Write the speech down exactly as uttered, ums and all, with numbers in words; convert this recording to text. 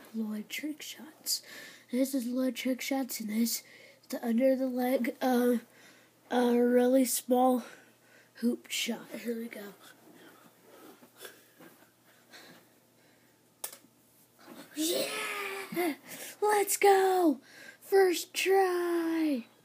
Lloyd Trickshots. This is Lloyd Trickshots, and this is the under the leg, uh, a really small hoop shot. Here we go. Yeah! Let's go! First try!